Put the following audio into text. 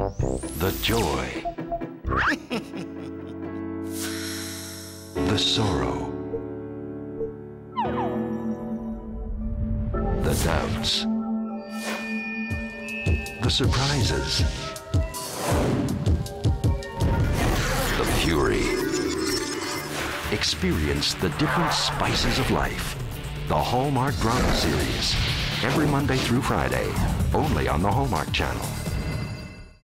The joy. The sorrow. The doubts. The surprises. The fury. Experience the different spices of life. The Hallmark Drama Series. Every Monday through Friday, only on the Hallmark Channel.